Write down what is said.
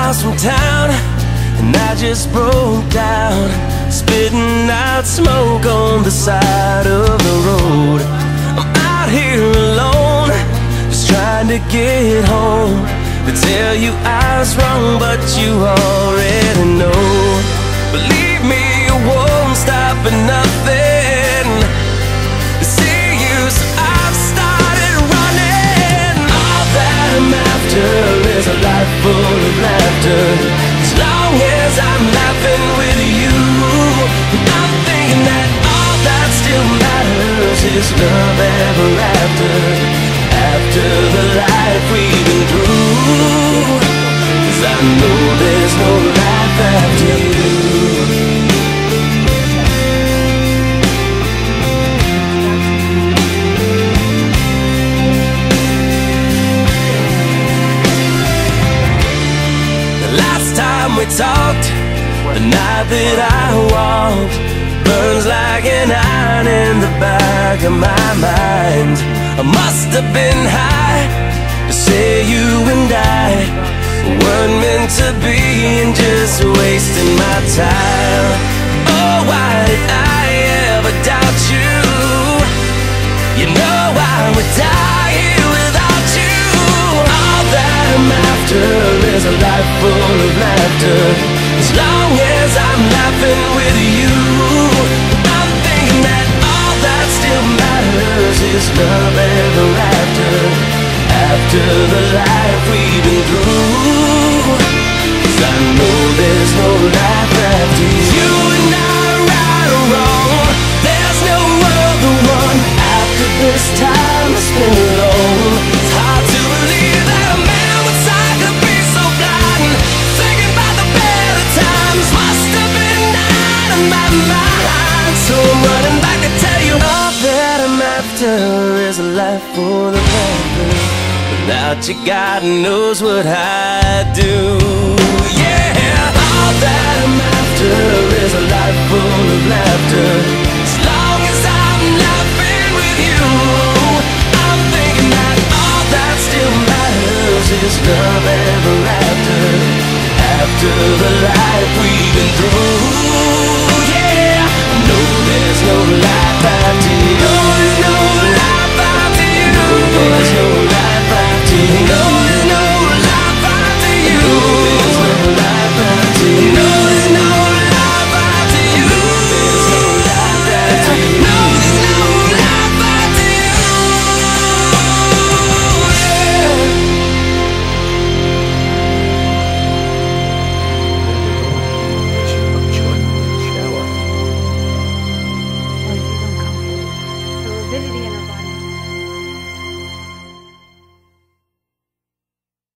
miles from town, and I just broke down, spitting out smoke on the side of the road. I'm out here alone, just trying to get home, to tell you I was wrong, but you already know. Believe me, it won't stop at nothing to see you, so I've started running. All that I'm after is a life full of laughter, as long as I'm laughing with you. I'm thinking that all that still matters is love ever after, after the life we've been through. 'Cause I know there's no life after you. The last time we talked, the night that I walked, burns like an iron in the back of my mind. I must have been high to say you and I weren't meant to be, and just wasting my time. Oh, why did I ever doubt you? You know I would die here without you. All that I'm after is a life full of laughter, as long as I'm laughing with you. I'm thinking that all that still matters is love ever after, after the life we've been through. 'Cause I know there's no life after you. You and I, right or wrong, there's no other one after this time I spent alone. It's hard to believe that a man with sight could be so blind, thinking about the better times must have been out of my mind. So I'm running back to tell you all that I'm after is a life full of laughter. Without you, God knows what I'd do. Yeah, all that I'm after is a life full of laughter, as long as I'm laughing with you. I'm thinking that all that still matters is love ever after, after the life we've been through.